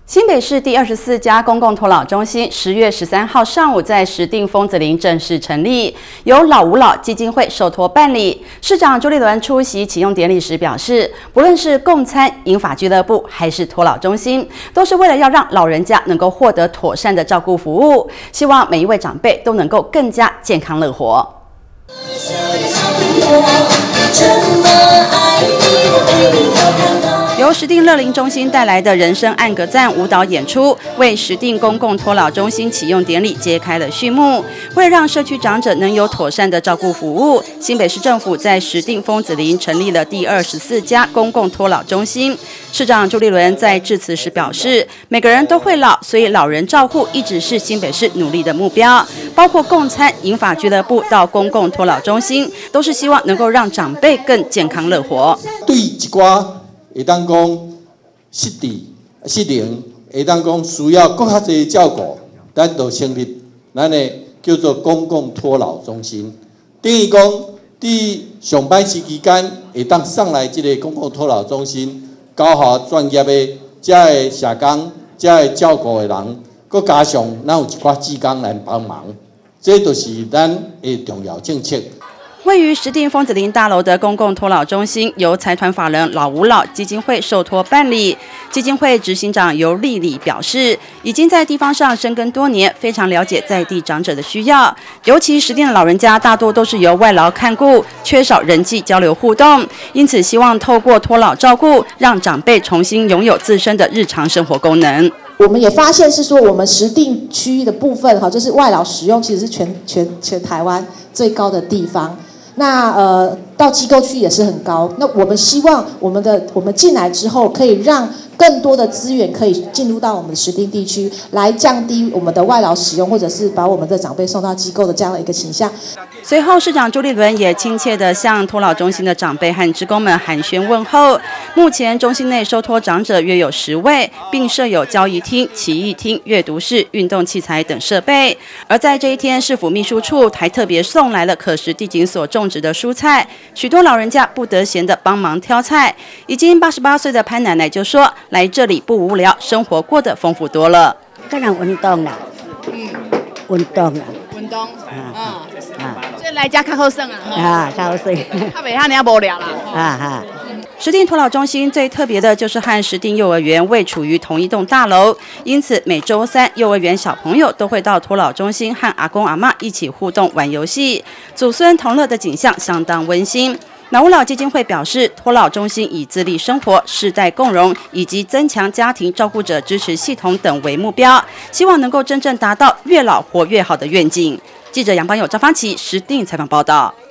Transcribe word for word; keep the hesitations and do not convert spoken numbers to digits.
新北市第二十四家公共托老中心十月十三号上午在石碇丰子林正式成立，由老吾老基金会受托办理。市长朱立伦出席启用典礼时表示，不论是共餐、银发俱乐部还是托老中心，都是为了要让老人家能够获得妥善的照顾服务，希望每一位长辈都能够更加健康乐活。由石碇乐龄中心带来的人生暗格赞舞蹈演出，为石碇公共托老中心启用典礼揭开了序幕。为了让社区长者能有妥善的照顾服务，新北市政府在石碇丰子林成立了第二十四家公共托老中心。市长朱立伦在致辞时表示，每个人都会老，所以老人照护一直是新北市努力的目标，包括共餐、银发俱乐部到公共托老中心，都是希望能够让长辈更健康乐活。 对一寡会当讲失智、失灵，会当讲需要更较侪照顾，咱就成立咱的叫做公共托老中心。等于讲，伫上班时期间会当上来这个公共托老中心，教下专业的这个社工、这个照顾的人，佮加上咱有一寡志工来帮忙，这就是咱的重要政策。 位于石碇丰子林大楼的公共托老中心，由财团法人老吾老基金会受托办理。基金会执行长尤丽丽表示，已经在地方上深耕多年，非常了解在地长者的需要。尤其石碇的老人家大多都是由外劳看顾，缺少人际交流互动，因此希望透过托老照顾，让长辈重新拥有自身的日常生活功能。 我们也发现是说，我们石碇区域的部分，哈，就是外劳使用其实是全全全台湾最高的地方。那呃，到机构区也是很高。那我们希望我们的我们进来之后，可以让更多的资源可以进入到我们的石碇地区，来降低我们的外劳使用，或者是把我们的长辈送到机构的这样的一个倾向。 随后，市长朱立伦也亲切地向托老中心的长辈和职工们寒暄问候。目前中心内收托长者约有十位，并设有交易厅、起义厅、阅读室、运动器材等设备。而在这一天，市府秘书处还特别送来了可食地景所种植的蔬菜，许多老人家不得闲地帮忙挑菜。已经八十八岁的潘奶奶就说，来这里不无聊，生活过得丰富多了。 个人运动啦，嗯，运动啦， 运动，啊啊，所以来家较好耍啊， 啊，较好耍， 较袂遐尔无聊啦， 啊哈。 石碇托老中心最特别的就是和石碇幼儿园位处于同一栋大楼，因此每周三幼儿园小朋友都会到托老中心和阿公阿嬷一起互动玩游戏，祖孙同乐的景象相当温馨。老吾老基金会表示，托老中心以自立生活、世代共融以及增强家庭照顾者支持系统等为目标，希望能够真正达到越老活越好的愿景。记者杨邦友、张芳琪石碇采访报道。